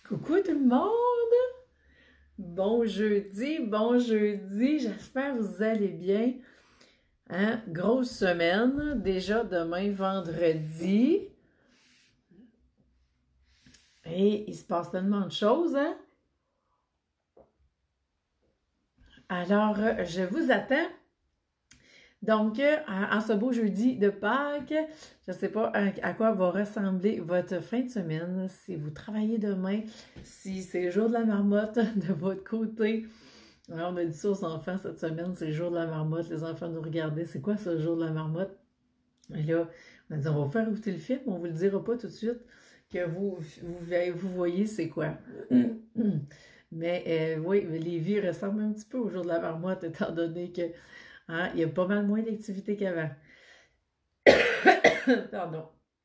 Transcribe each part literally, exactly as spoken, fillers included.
Coucou tout le monde! Bon jeudi, bon jeudi, j'espère que vous allez bien. Hein? Grosse semaine, déjà demain vendredi. Et il se passe tellement de choses, hein? Alors, je vous attends. Donc, en ce beau jeudi de Pâques, je ne sais pas à quoi va ressembler votre fin de semaine, si vous travaillez demain, si c'est le jour de la marmotte de votre côté. Alors, on a dit ça aux enfants cette semaine, c'est le jour de la marmotte. Les enfants nous regardaient, c'est quoi ça, le jour de la marmotte? Et là, on a dit, on va faire écouter le film, on ne vous le dira pas tout de suite, que vous, vous, vous voyez c'est quoi. Mais euh, oui, les vies ressemblent un petit peu au jour de la marmotte, étant donné que hein, il y a pas mal moins d'activité qu'avant. Pardon.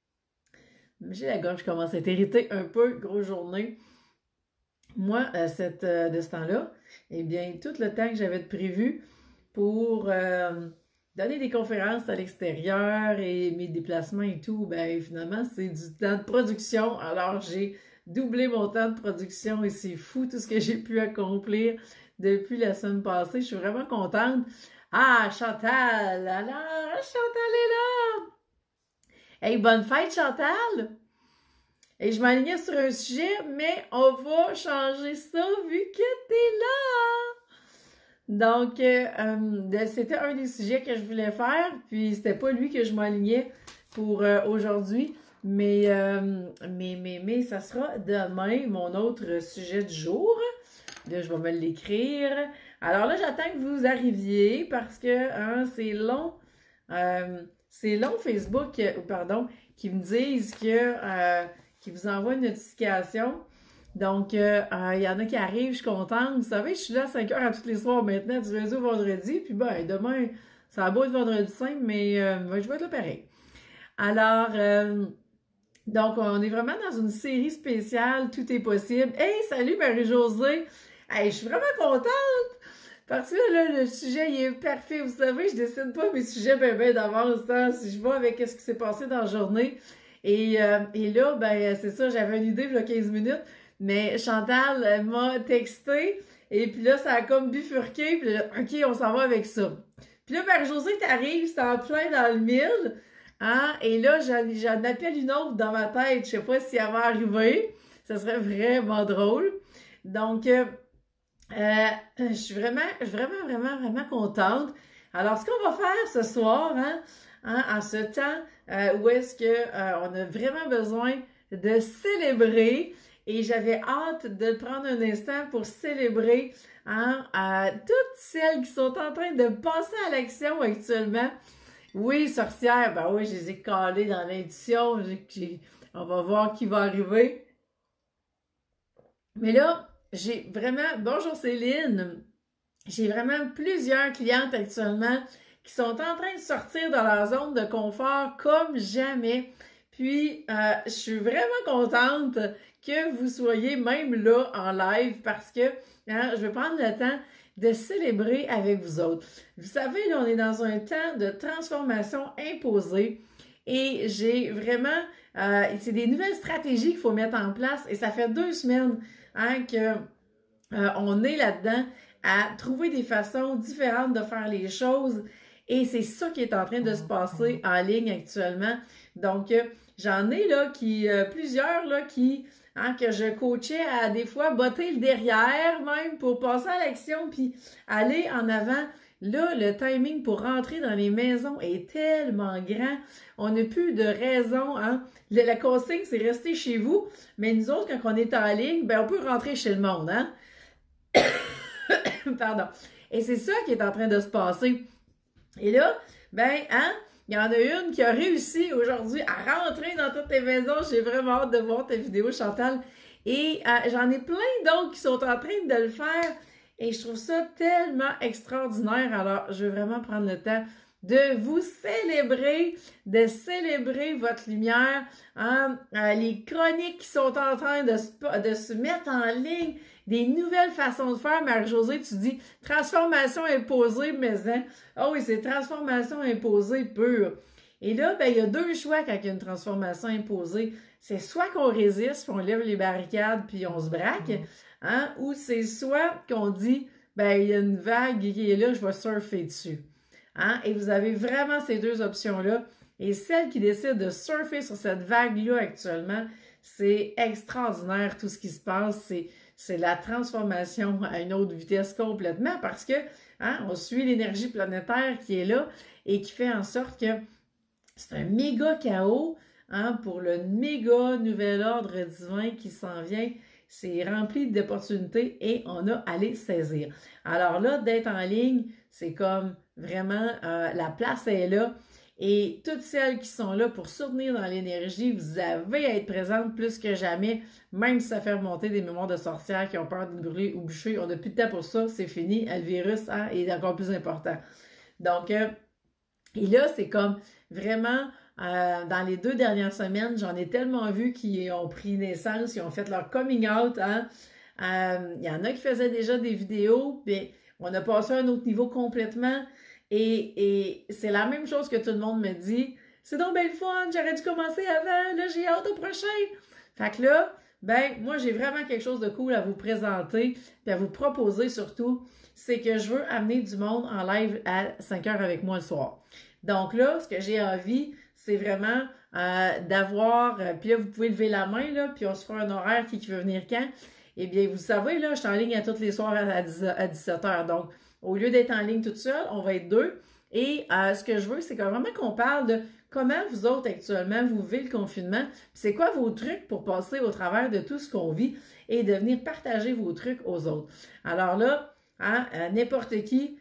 J'ai la gorge qui commence à être irritée un peu, grosse journée. Moi, euh, cette, euh, de ce temps-là, eh bien, tout le temps que j'avais prévu pour euh, donner des conférences à l'extérieur et mes déplacements et tout, ben finalement, c'est du temps de production. Alors, j'ai doublé mon temps de production et c'est fou tout ce que j'ai pu accomplir depuis la semaine passée. Je suis vraiment contente. Ah, Chantal! Alors, Chantal est là! Hey, bonne fête, Chantal! Et je m'alignais sur un sujet, mais on va changer ça vu que t'es là! Donc, euh, c'était un des sujets que je voulais faire, puis c'était pas lui que je m'alignais pour euh, aujourd'hui, mais, euh, mais, mais, mais ça sera demain mon autre sujet du jour. Là, je vais me l'écrire. Alors là, j'attends que vous arriviez parce que hein, c'est long. Euh, c'est long Facebook, euh, pardon, qui me disent que euh, qui vous envoie une notification. Donc, il euh, euh, y en a qui arrivent, je suis contente. Vous savez, je suis là à cinq heures à tous les soirs maintenant, du lundi au vendredi. Puis ben, demain, ça va beau être vendredi cinq, mais euh, je vais être là pareil. Alors, euh, donc, on est vraiment dans une série spéciale, Tout est possible. Hey, salut Marie-Josée! Hey, je suis vraiment contente! Parce que là, le sujet, il est parfait. Vous savez, je décide pas mes sujets ben ben d'avance. Hein? Si je vois avec ce qui s'est passé dans la journée. Et, euh, et là, ben, c'est ça, j'avais une idée il y a quinze minutes. Mais Chantal m'a texté. Et puis là, ça a comme bifurqué. Puis là, OK, on s'en va avec ça. Puis là, Marie-Josée, t'arrives, c'est en plein dans le mille. Hein? Et là, j'en appelle une autre dans ma tête. Je sais pas si elle va arriver. Ça serait vraiment drôle. Donc, euh, euh, je suis vraiment, vraiment, vraiment, vraiment contente. Alors, ce qu'on va faire ce soir, hein, hein, en ce temps euh, où est-ce que euh, on a vraiment besoin de célébrer, et j'avais hâte de prendre un instant pour célébrer hein, à toutes celles qui sont en train de passer à l'action actuellement. Oui, sorcière, ben oui, je les ai calées dans l'intuition. On va voir qui va arriver. Mais là, j'ai vraiment... Bonjour Céline! J'ai vraiment plusieurs clientes actuellement qui sont en train de sortir de leur zone de confort comme jamais. Puis, euh, je suis vraiment contente que vous soyez même là en live parce que hein, je vais prendre le temps de célébrer avec vous autres. Vous savez, là, on est dans un temps de transformation imposée et j'ai vraiment... Euh, c'est des nouvelles stratégies qu'il faut mettre en place et ça fait deux semaines hein, que euh, on est là-dedans à trouver des façons différentes de faire les choses et c'est ça qui est en train de se passer en ligne actuellement. Donc, euh, j'en ai là qui euh, plusieurs là qui hein, que je coachais à des fois botter le derrière même pour passer à l'action puis aller en avant. Là, le timing pour rentrer dans les maisons est tellement grand. On n'a plus de raison. Hein? La consigne, c'est rester chez vous. Mais nous autres, quand on est en ligne, ben, on peut rentrer chez le monde. Hein? Pardon. Et c'est ça qui est en train de se passer. Et là, ben, hein, il y en a une qui a réussi aujourd'hui à rentrer dans toutes les maisons. J'ai vraiment hâte de voir ta vidéo, Chantal. Et euh, j'en ai plein d'autres qui sont en train de le faire. Et je trouve ça tellement extraordinaire. Alors, je veux vraiment prendre le temps de vous célébrer, de célébrer votre lumière. Hein? Euh, les chroniques qui sont en train de se, de se mettre en ligne, des nouvelles façons de faire. Marie-Josée, tu dis transformation imposée, mais hein? Ah oui, c'est transformation imposée pure. Et là, ben, il y a deux choix quand il y a une transformation imposée. C'est soit qu'on résiste, puis on lève les barricades, puis on se braque, hein, ou c'est soit qu'on dit, ben, il y a une vague qui est là, je vais surfer dessus. Hein? Et vous avez vraiment ces deux options-là. Et celle qui décide de surfer sur cette vague-là actuellement, c'est extraordinaire tout ce qui se passe. C'est, c'est la transformation à une autre vitesse complètement parce que hein, on suit l'énergie planétaire qui est là et qui fait en sorte que c'est un méga chaos hein, pour le méga nouvel ordre divin qui s'en vient. C'est rempli d'opportunités et on a à les saisir. Alors là, d'être en ligne, c'est comme vraiment, euh, la place est là. Et toutes celles qui sont là pour soutenir dans l'énergie, vous avez à être présentes plus que jamais, même si ça fait remonter des mémoires de sorcières qui ont peur de brûler ou bûcher. On n'a plus de temps pour ça, c'est fini. Le virus hein, est encore plus important. Donc, euh, et là, c'est comme vraiment, euh, dans les deux dernières semaines, j'en ai tellement vu qui ont pris naissance, qui ont fait leur coming out. Hein. Euh, il y en a qui faisaient déjà des vidéos, puis on a passé à un autre niveau complètement. Et, et c'est la même chose que tout le monde me dit. C'est donc bien le fun, j'aurais dû commencer avant, là j'ai hâte au prochain. Fait que là, ben moi j'ai vraiment quelque chose de cool à vous présenter, puis à vous proposer surtout, c'est que je veux amener du monde en live à cinq heures avec moi le soir. Donc là, ce que j'ai envie, c'est vraiment euh, d'avoir, euh, puis là vous pouvez lever la main, là, puis on se fera un horaire qui, qui veut venir quand. Eh bien, vous savez, là, je suis en ligne à tous les soirs à dix-sept heures, donc au lieu d'être en ligne toute seule, on va être deux. Et euh, ce que je veux, c'est que vraiment qu'on parle de comment vous autres actuellement, vous vivez le confinement. C'est quoi vos trucs pour passer au travers de tout ce qu'on vit et de venir partager vos trucs aux autres. Alors là, hein, n'importe qui,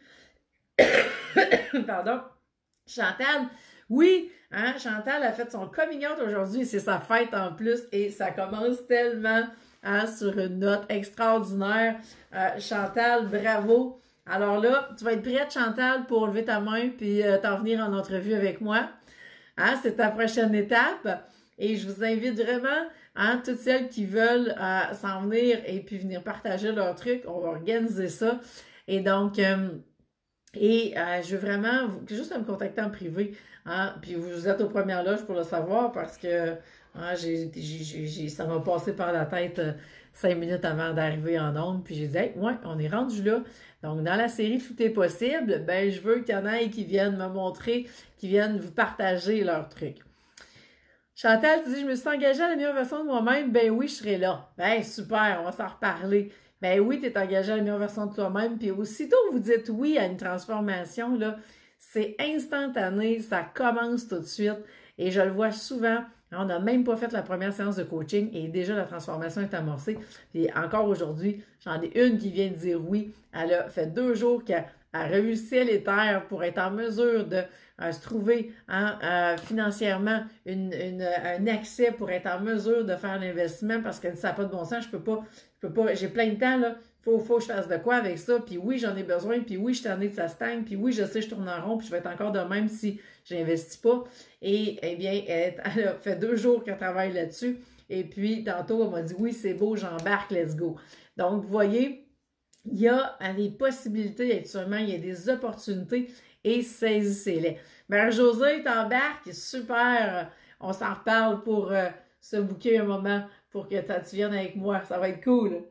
pardon, Chantal, oui, hein, Chantal a fait son coming out aujourd'hui, c'est sa fête en plus et ça commence tellement hein, sur une note extraordinaire. Euh, Chantal, bravo! Alors là, tu vas être prête, Chantal, pour lever ta main puis euh, t'en venir en entrevue avec moi. Hein, c'est ta prochaine étape. Et je vous invite vraiment, hein, toutes celles qui veulent euh, s'en venir et puis venir partager leurs trucs, on va organiser ça. Et donc, euh, et euh, je veux vraiment vous, juste me contacter en privé. Hein, puis vous êtes aux premières loges pour le savoir parce que hein, j'ai, j'ai, j'ai, ça m'a passé par la tête euh, cinq minutes avant d'arriver en ondes. Puis j'ai dit, hey, ouais, on est rendu là. Donc, dans la série Tout est possible, ben, je veux qu'il y en ait qui viennent me montrer, qui viennent vous partager leurs trucs. Chantal, tu dis, je me suis engagée à la meilleure version de moi-même. Ben oui, je serai là. Ben super, on va s'en reparler. Ben oui, tu es engagée à la meilleure version de toi-même. Puis aussitôt vous dites oui à une transformation, là, c'est instantané, ça commence tout de suite. Et je le vois souvent. On n'a même pas fait la première séance de coaching et déjà la transformation est amorcée. Puis encore aujourd'hui, j'en ai une qui vient de dire oui. Elle a fait deux jours qu'elle a réussi les terres pour être en mesure de euh, se trouver hein, euh, financièrement une, une, un accès pour être en mesure de faire l'investissement parce que ça n'a pas de bon sens. Je peux pas, je peux pas, j'ai plein de temps là. Faut, faut que je fasse de quoi avec ça. Puis oui, j'en ai besoin. Puis oui, je suis tannée de ça stagne. Puis oui, je sais, je tourne en rond. Puis je vais être encore de même si je n'investis pas. Et eh bien, elle, elle a fait deux jours qu'elle travaille là-dessus. Et puis, tantôt, elle m'a dit, oui, c'est beau, j'embarque, let's go. Donc, vous voyez, il y a des possibilités actuellement, il y a des opportunités et saisissez-les. Mère-Josée, t'embarques, super. On s'en reparle pour euh, se booker un moment pour que tu viennes avec moi. Ça va être cool.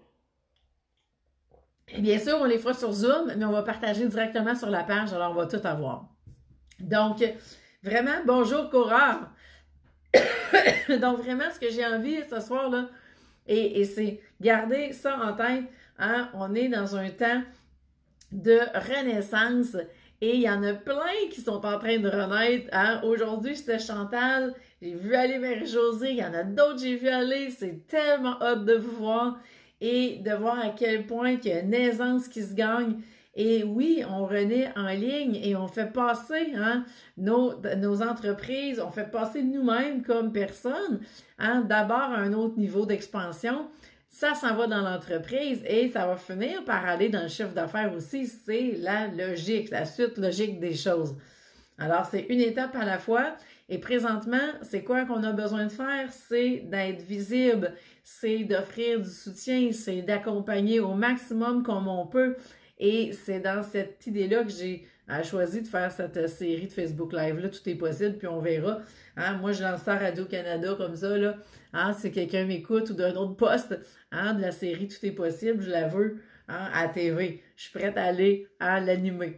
Et bien sûr, on les fera sur Zoom, mais on va partager directement sur la page, alors on va tout avoir. Donc, vraiment, bonjour Cora! Donc, vraiment, ce que j'ai envie ce soir, là, et, et c'est garder ça en tête, hein, on est dans un temps de renaissance et il y en a plein qui sont en train de renaître. Hein. Aujourd'hui, c'était Chantal, j'ai vu aller Marie-Josée, il y en a d'autres que j'ai vu aller, c'est tellement hâte de vous voir. Et de voir à quel point il y a une aisance qui se gagne. Et oui, on renaît en ligne et on fait passer hein, nos, nos entreprises, on fait passer nous-mêmes comme personnes, hein, d'abord à un autre niveau d'expansion. Ça s'en va dans l'entreprise et ça va finir par aller dans le chiffre d'affaires aussi. C'est la logique, la suite logique des choses. Alors, c'est une étape à la fois. Et présentement, c'est quoi qu'on a besoin de faire? C'est d'être visible, c'est d'offrir du soutien, c'est d'accompagner au maximum comme on peut. Et c'est dans cette idée-là que j'ai a choisi de faire cette série de Facebook Live-là, tout est possible, puis on verra. Hein? Moi, je lance ça à Radio-Canada comme ça, là. Hein? Si quelqu'un m'écoute ou d'un autre poste, hein, de la série Tout est possible, je la veux, hein, à la T V. Je suis prête à aller à l'animer.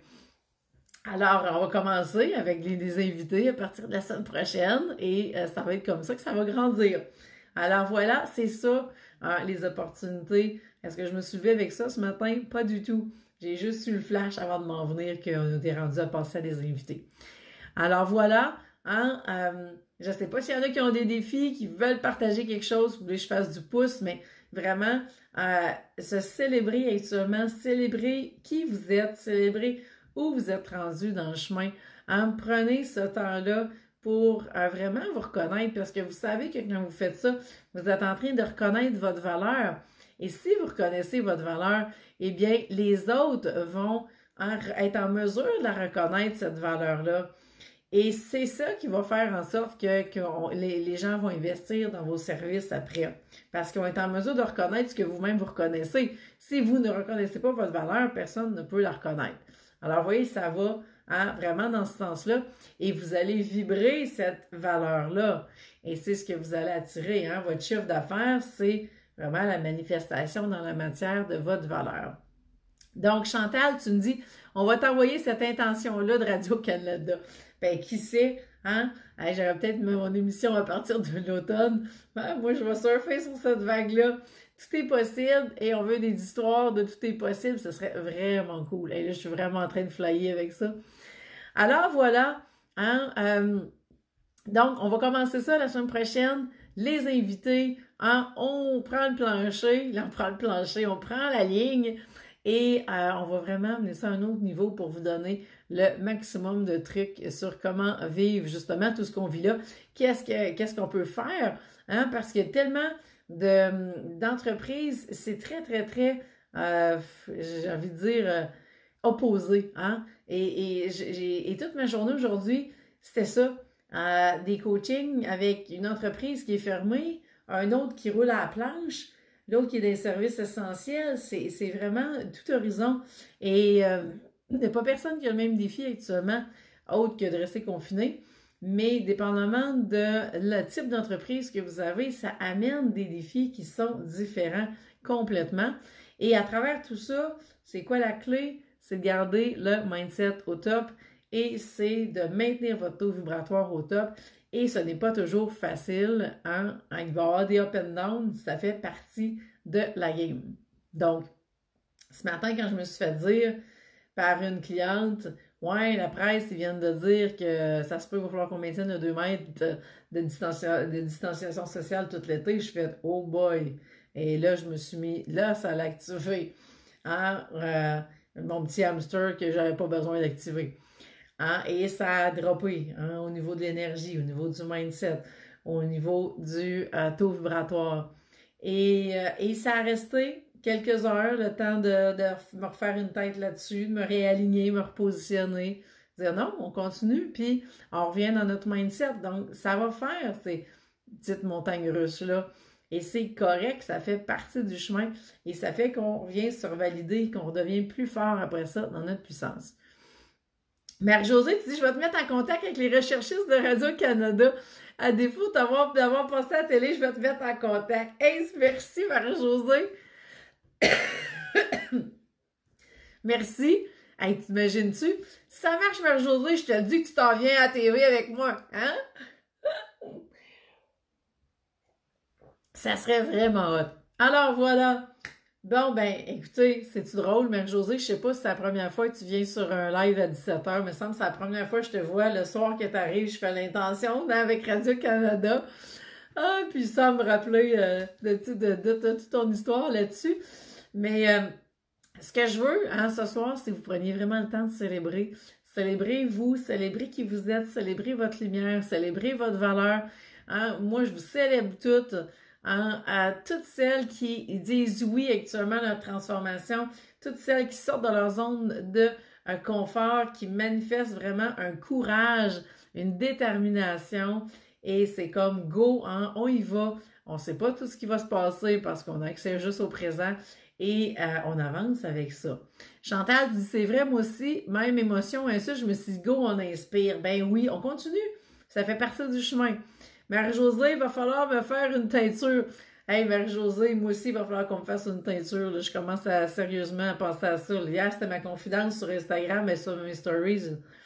Alors, on va commencer avec les, les invités à partir de la semaine prochaine et euh, ça va être comme ça que ça va grandir. Alors voilà, c'est ça, hein, les opportunités. Est-ce que je me suis levée avec ça ce matin? Pas du tout. J'ai juste eu le flash avant de m'en venir qu'on était rendu à passer à des invités. Alors voilà, hein, euh, je ne sais pas s'il y en a qui ont des défis, qui veulent partager quelque chose, vous voulez que je fasse du pouce, mais vraiment, euh, se célébrer actuellement, célébrer qui vous êtes, célébrer où vous êtes rendu dans le chemin. Hein, prenez ce temps-là pour euh, vraiment vous reconnaître, parce que vous savez que quand vous faites ça, vous êtes en train de reconnaître votre valeur. Et si vous reconnaissez votre valeur, eh bien, les autres vont en, être en mesure de la reconnaître, cette valeur-là. Et c'est ça qui va faire en sorte que, que on, les, les gens vont investir dans vos services après. Parce qu'ils vont être en mesure de reconnaître ce que vous-même vous reconnaissez. Si vous ne reconnaissez pas votre valeur, personne ne peut la reconnaître. Alors, vous voyez, ça va, hein, vraiment dans ce sens-là. Et vous allez vibrer cette valeur-là. Et c'est ce que vous allez attirer. Hein. Votre chiffre d'affaires, c'est vraiment la manifestation dans la matière de votre valeur. Donc, Chantal, tu me dis, on va t'envoyer cette intention-là de Radio-Canada. Ben, qui sait, hein? Hey, j'aurais peut-être mon émission à partir de l'automne. Ben, moi, je vais surfer sur cette vague-là. Tout est possible et on veut des histoires de tout est possible. Ce serait vraiment cool. Et là, je suis vraiment en train de flyer avec ça. Alors, voilà. Hein? Euh, donc, on va commencer ça la semaine prochaine. Les invités, hein? On prend le plancher. Là, on prend le plancher, on prend la ligne. Et euh, on va vraiment amener ça à un autre niveau pour vous donner le maximum de trucs sur comment vivre justement tout ce qu'on vit là. Qu'est-ce que, qu'est-ce qu'on peut faire? Hein? Parce qu'il y a tellement de, d'entreprises, c'est très, très, très, euh, j'ai envie de dire, euh, opposé. Hein? Et, et, j'ai, et toute ma journée aujourd'hui, c'était ça. Euh, des coachings avec une entreprise qui est fermée, un autre qui roule à la planche, l'autre qui est des services essentiels, c'est, c'est vraiment tout horizon. Et euh, il n'y a pas personne qui a le même défi actuellement, autre que de rester confiné. Mais dépendamment de le type d'entreprise que vous avez, ça amène des défis qui sont différents complètement. Et à travers tout ça, c'est quoi la clé? C'est de garder le mindset au top et c'est de maintenir votre taux vibratoire au top. Et ce n'est pas toujours facile, hein? Il va y avoir des up and down, ça fait partie de la game. Donc, ce matin, quand je me suis fait dire par une cliente, ouais, la presse, ils viennent de dire que ça se peut, il va falloir qu'on maintienne le deux mètres de, de, distancia, de distanciation sociale tout l'été, je fais, oh boy! Et là, je me suis mis, là, ça l'a activé. Hein? Euh, mon petit hamster que j'avais pas besoin d'activer. Hein? Et ça a droppé, hein, au niveau de l'énergie, au niveau du mindset, au niveau du euh, taux vibratoire. Et, euh, et ça a resté quelques heures, le temps de, de me refaire une tête là-dessus, de me réaligner, me repositionner, dire non, on continue, puis on revient dans notre mindset. Donc, ça va faire ces petites montagnes russes-là. Et c'est correct, ça fait partie du chemin et ça fait qu'on vient se revalider, qu'on redevient plus fort après ça dans notre puissance. Marie-Josée, tu dis, je vais te mettre en contact avec les recherchistes de Radio-Canada. À défaut d'avoir, d'avoir passé à la télé, je vais te mettre en contact. Hey, merci, Marie-Josée. Merci. Hey, t'imagines-tu? Si ça marche, Marie-Josée, je te dis que tu t'en viens à la T V avec moi. Hein? Ça serait vraiment hot. Alors, voilà. Bon, ben, écoutez, c'est-tu drôle, Marie-Josée? Je sais pas si c'est la première fois que tu viens sur un live à dix-sept heures, mais il me semble que c'est la première fois que je te vois le soir que tu arrives, je fais l'intention avec Radio-Canada. Ah, puis ça me rappelait euh, de, de, de, de toute ton histoire là-dessus. Mais euh, ce que je veux, hein, ce soir, c'est que vous preniez vraiment le temps de célébrer. Célébrez vous, célébrez qui vous êtes, célébrez votre lumière, célébrez votre valeur. Hein? Moi, je vous célèbre toutes. Hein, à toutes celles qui disent oui actuellement à leur transformation, toutes celles qui sortent de leur zone de euh, confort, qui manifestent vraiment un courage, une détermination, et c'est comme go, hein, on y va, On ne sait pas tout ce qui va se passer parce qu'on a accès juste au présent et euh, on avance avec ça. Chantal dit, c'est vrai, moi aussi, même émotion, ainsi, je me suis dit, go, on inspire. Ben oui, on continue. Ça fait partie du chemin. Marie-Josée, il va falloir me faire une teinture. Hey, Marie-Josée, moi aussi, il va falloir qu'on me fasse une teinture. Là. Je commence à sérieusement à penser à ça. Hier, c'était ma confidence sur Instagram, mais sur mes stories.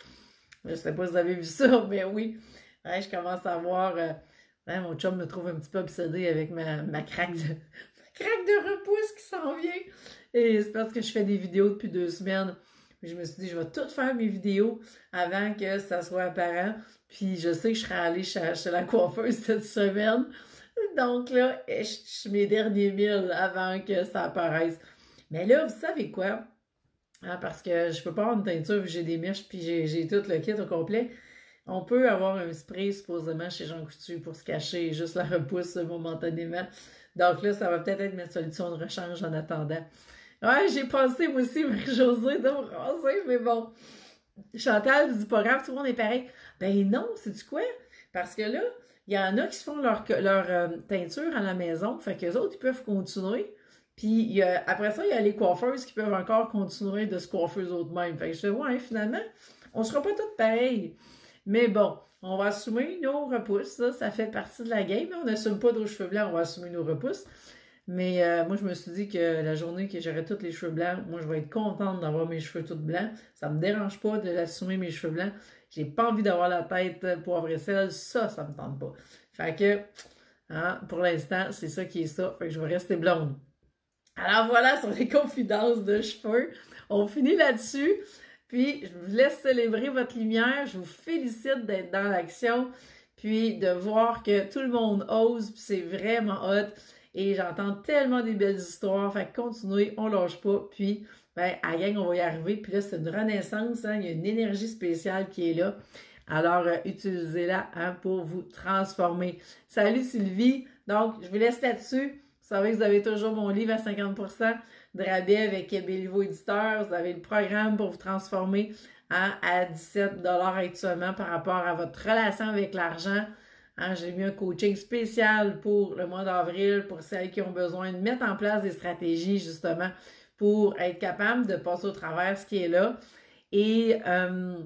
Je sais pas si vous avez vu ça, mais oui. Ouais, je commence à voir... Euh, ouais, mon chum me trouve un petit peu obsédé avec ma, ma craque de... ma craque de repousse qui s'en vient. Et c'est parce que je fais des vidéos depuis deux semaines. Je me suis dit, je vais tout faire mes vidéos avant que ça soit apparent. Puis je sais que je serai allée chez, chez la coiffeuse cette semaine. Donc là, je suis mes derniers mille avant que ça apparaisse. Mais là, vous savez quoi? Hein, parce que je peux pas avoir une teinture, j'ai des mèches, puis j'ai tout le kit au complet. On peut avoir un spray, supposément, chez Jean Coutu pour se cacher, juste la repousse momentanément. Donc là, ça va peut-être être ma solution de rechange en attendant. Ouais, j'ai pensé, moi aussi, Marie-Josée, de me raser, mais bon. Chantal dit, pas grave, tout le monde est pareil. Ben non, c'est-tu quoi? Parce que là, il y en a qui se font leur, leur euh, teinture à la maison, fait qu'eux autres, ils peuvent continuer. Puis il y a, après ça, il y a les coiffeuses qui peuvent encore continuer de se coiffer eux-mêmes. Fait que je dis, ouais, finalement, on sera pas toutes pareilles. Mais bon, on va assumer nos repousses, ça, ça fait partie de la game. On n'assume pas nos cheveux blancs, on va assumer nos repousses. Mais euh, moi, je me suis dit que la journée que j'aurai tous les cheveux blancs, moi, je vais être contente d'avoir mes cheveux tout blancs. Ça me dérange pas de l'assumer mes cheveux blancs. J'ai pas envie d'avoir la tête poivre et sel. Ça, ça me tente pas. Fait que, hein, pour l'instant, c'est ça qui est ça. Fait que je vais rester blonde. Alors voilà, sur les confidences de cheveux. On finit là-dessus. Puis, je vous laisse célébrer votre lumière. Je vous félicite d'être dans l'action. Puis, de voir que tout le monde ose. Puis, c'est vraiment hot. Et j'entends tellement des belles histoires. Fait que continuez, on lâche pas. Puis, ben, à la gang, on va y arriver. Puis là, c'est une renaissance. Hein? Il y a une énergie spéciale qui est là. Alors, euh, utilisez-la hein, pour vous transformer. Salut Sylvie. Donc, je vous laisse là-dessus. Vous savez que vous avez toujours mon livre à cinquante pour cent de rabais avec Béliveau Éditeur. Vous avez le programme pour vous transformer hein, à dix-sept dollars actuellement par rapport à votre relation avec l'argent. Hein, j'ai mis un coaching spécial pour le mois d'avril pour celles qui ont besoin de mettre en place des stratégies justement pour être capable de passer au travers ce qui est là. Et, euh,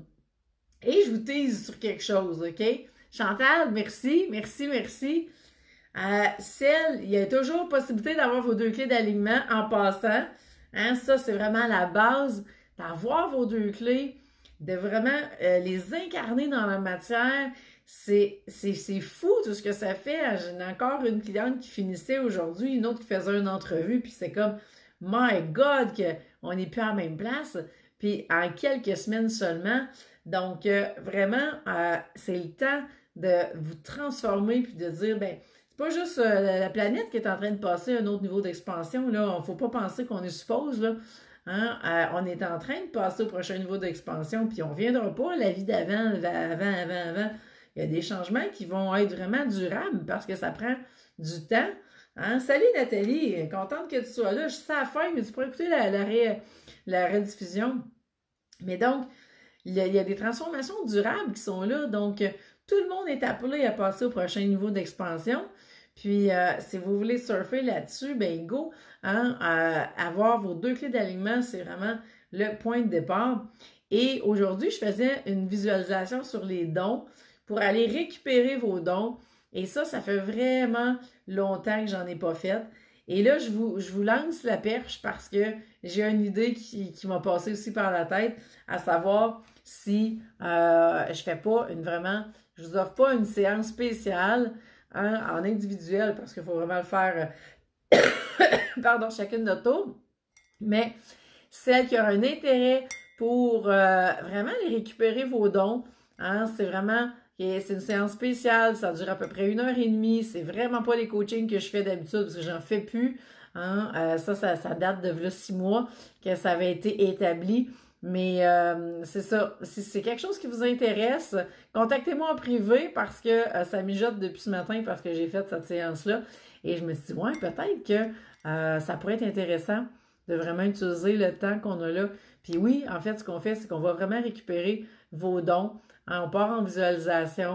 et je vous tease sur quelque chose, OK? Chantal, merci, merci, merci. Euh, celle, il y a toujours possibilité d'avoir vos deux clés d'alignement en passant. Hein, ça, c'est vraiment la base d'avoir vos deux clés, de vraiment euh, les incarner dans la matière. C'est fou tout ce que ça fait. J'ai encore une cliente qui finissait aujourd'hui, une autre qui faisait une entrevue, puis c'est comme, my God, qu'on n'est plus à la même place. Puis en quelques semaines seulement. Donc, euh, vraiment, euh, c'est le temps de vous transformer puis de dire, ben c'est pas juste euh, la planète qui est en train de passer à un autre niveau d'expansion. Là, il ne faut pas penser qu'on est suppose, là. Hein? Euh, on est en train de passer au prochain niveau d'expansion, puis on ne reviendra pas à la vie d'avant, avant, avant, avant. Il y a des changements qui vont être vraiment durables parce que ça prend du temps. Hein? Salut Nathalie, contente que tu sois là. Je sais à la fin, mais tu pourrais écouter la, la, ré, la rediffusion. Mais donc, il y, a, il y a des transformations durables qui sont là. Donc, tout le monde est appelé à passer au prochain niveau d'expansion. Puis, euh, si vous voulez surfer là-dessus, ben go, hein, euh, avoir vos deux clés d'alignement, c'est vraiment le point de départ. Et aujourd'hui, je faisais une visualisation sur les dons pour aller récupérer vos dons. Et ça, ça fait vraiment longtemps que j'en ai pas fait. Et là, je vous, je vous lance la perche parce que j'ai une idée qui, qui m'a passé aussi par la tête, à savoir si euh, je fais pas une vraiment, je vous offre pas une séance spéciale hein, en individuel parce qu'il faut vraiment le faire, euh, pardon, chacune notre tour. Mais celle qui a un intérêt pour euh, vraiment aller récupérer vos dons, hein, c'est vraiment... c'est une séance spéciale, ça dure à peu près une heure et demie. C'est vraiment pas les coachings que je fais d'habitude parce que j'en fais plus. Hein? Euh, ça, ça, ça date de là, six mois que ça avait été établi. Mais euh, c'est ça. Si c'est quelque chose qui vous intéresse, contactez-moi en privé parce que euh, ça mijote depuis ce matin parce que j'ai fait cette séance-là. Et je me suis dit, ouais, peut-être que euh, ça pourrait être intéressant de vraiment utiliser le temps qu'on a là. Puis oui, en fait, ce qu'on fait, c'est qu'on va vraiment récupérer vos dons. On part en visualisation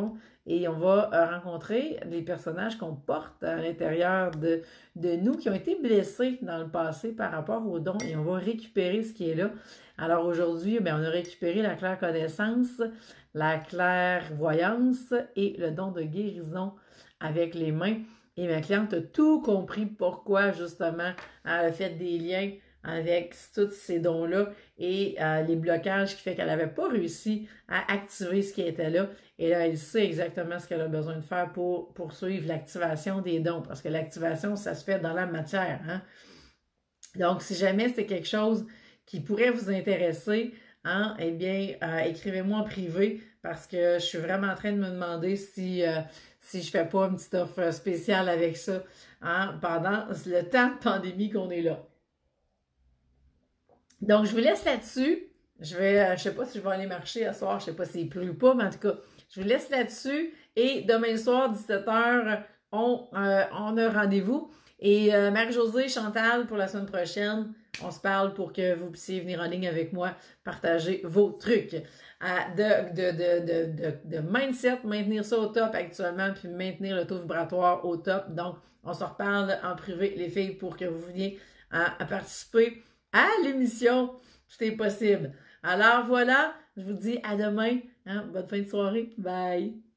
et on va euh, rencontrer des personnages qu'on porte à l'intérieur de, de nous, qui ont été blessés dans le passé par rapport aux dons, et on va récupérer ce qui est là. Alors aujourd'hui, bien, on a récupéré la claire connaissance, la clairvoyance et le don de guérison avec les mains. Et ma cliente a tout compris pourquoi, justement, elle a fait des liens avec tous ces dons-là et euh, les blocages qui fait qu'elle n'avait pas réussi à activer ce qui était là. Et là, elle sait exactement ce qu'elle a besoin de faire pour poursuivre l'activation des dons, parce que l'activation, ça se fait dans la matière, hein? Donc, si jamais c'est quelque chose qui pourrait vous intéresser, hein, eh bien, euh, écrivez-moi en privé, parce que je suis vraiment en train de me demander si, euh, si je ne fais pas une petite offre spéciale avec ça, hein, pendant le temps de pandémie qu'on est là. Donc, je vous laisse là-dessus. Je vais, euh, je sais pas si je vais aller marcher ce soir, je sais pas s'il pleut ou pas, mais en tout cas, je vous laisse là-dessus. Et demain soir, dix-sept heures, on, euh, on a rendez-vous. Et euh, Marie-Josée, Chantal, pour la semaine prochaine, on se parle pour que vous puissiez venir en ligne avec moi, partager vos trucs euh, de, de, de, de, de, de mindset, maintenir ça au top actuellement, puis maintenir le taux vibratoire au top. Donc, on se reparle en privé, les filles, pour que vous veniez à, à participer à l'émission. Tout est possible. Alors voilà, je vous dis à demain. Hein? Bonne fin de soirée. Bye!